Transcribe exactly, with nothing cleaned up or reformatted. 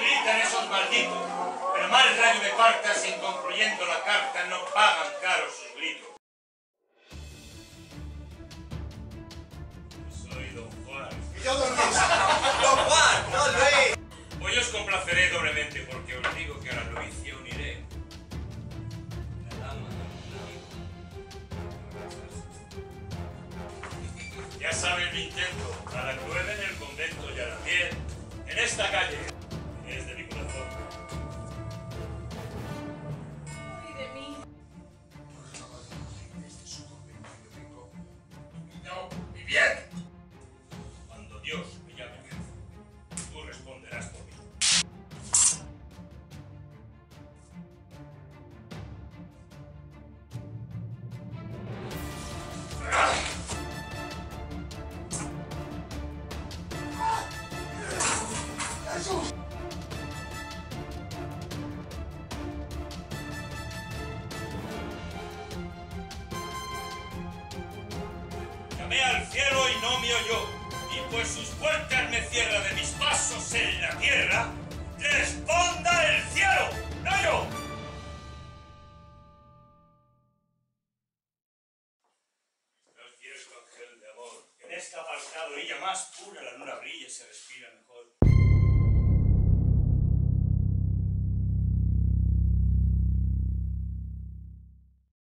gritan esos malditos, pero mal rayo de parta, sin concluyendo la carta, no pagan caros sus gritos. Soy don Juan. ¿Y yo don Luis? ¡Don Juan, no Luis! Hoy os complaceré doblemente, porque os digo que a la novicia uniré la dama de Ya sabe mi intento, a la nueve en el convento y a las diez en esta calle. Es de mi corazón. Ay, de mí. No, y bien. Cuando Dios me llame, tú responderás por mí. Llamé al cielo y no me oyó, y pues sus puertas me cierra de mis pasos en la tierra, responda el cielo, no yo. No es cierto, ángel de amor, que en este apartado orilla más pura la luna brilla y se respira mejor.